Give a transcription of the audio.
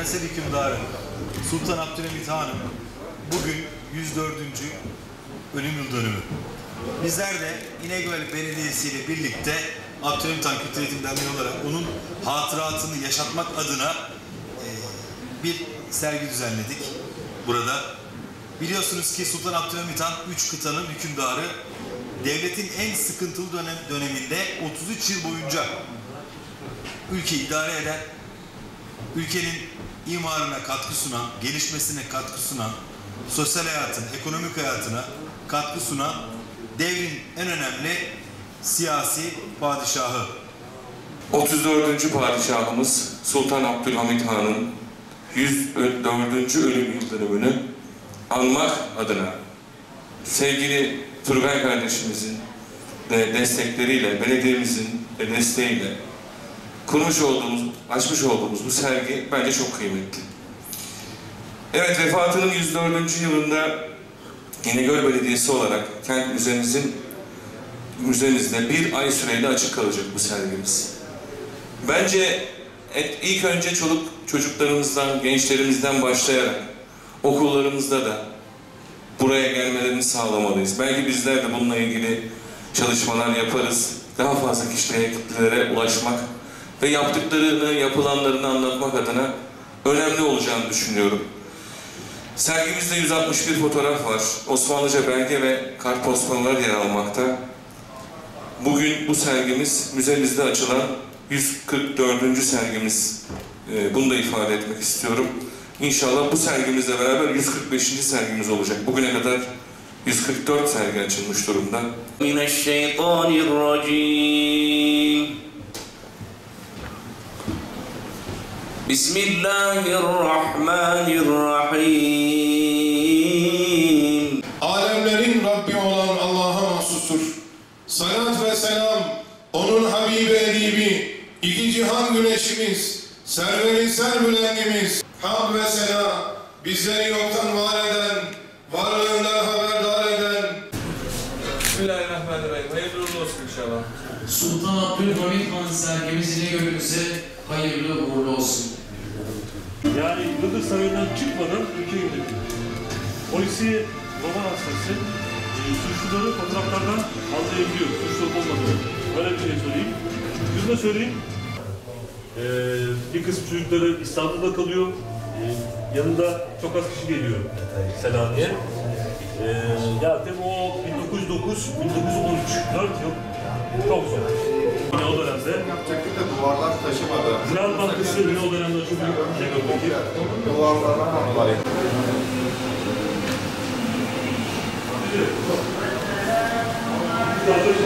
evrensel hükümdarı Sultan Abdülhamit Han'ın bugün 104. ölüm yıl dönümü. Bizler de İnegöl Belediyesi ile birlikte Abdülhamit Han Kültür Eğitim Derneği olarak onun hatıratını yaşatmak adına bir sergi düzenledik burada. Biliyorsunuz ki Sultan Abdülhamit Han 3 kıtanın hükümdarı, devletin en sıkıntılı döneminde 33 yıl boyunca ülkeyi idare eden, ülkenin imarına katkı sunan, gelişmesine katkı sunan, sosyal hayatın, ekonomik hayatına katkı sunan devrin en önemli siyasi padişahı. 34. padişahımız Sultan Abdülhamit Han'ın 104. ölüm yıl dönümünü anmak adına sevgili Turgay kardeşimizin de destekleriyle, belediyemizin de desteğiyle açmış olduğumuz bu sergi bence çok kıymetli. Evet, vefatının 104. yılında İnegöl Belediyesi olarak kent müzemizde bir ay süreyle açık kalacak bu sergimiz. Bence ilk önce çocuklarımızdan, gençlerimizden başlayarak okullarımızda da buraya gelmelerini sağlamalıyız. Belki bizler de bununla ilgili çalışmalar yaparız. Daha fazla kitlelere ulaşmak ve yaptıklarını, yapılanlarını anlatmak adına önemli olacağını düşünüyorum. Sergimizde 161 fotoğraf var. Osmanlıca belge ve kartpostallar yer almakta. Bugün bu sergimiz müzemizde açılan 144. sergimiz. Bunu da ifade etmek istiyorum. İnşallah bu sergimizle beraber 145. sergimiz olacak. Bugüne kadar 144 sergi açılmış durumda. Mineşşeytanirracim. Bismillahirrahmanirrahim. Alemlerin Rabbi olan Allah'a mahsustur. Salat ve selam onun Habibi Edibi, iki cihan güneşimiz, serveri serbülendimiz, hamd ve sena bizleri yoktan var eden, varlığından haberdar eden. Bismillahirrahmanirrahim. Hayırlı olsun inşallah. Sultan Abdülhamit Han sergimiz İnegöl'ümüze hayırlı uğurlu olsun. Yani Iğdır Sarayı'ndan çıkmadan ülkeye gidelim. Polisi, roman hastası, suçluları fotoğraflardan anlayabiliyor. Suçlu olmadığını. Böyle bir şey söyleyeyim. Şunu da söyleyeyim. Bir kısım çocukları İstanbul'da kalıyor. Yanında çok az kişi geliyor Selanik'e. Ya tabii o 1909, 1913, 4 yıl çok zor. Yine o dönemde Yapacaktı da duvarlar taşımadı. Ziraat Bankası yine o dönemde çok büyük şey gördük. Duvarlardan dolayı. Arkadaşlar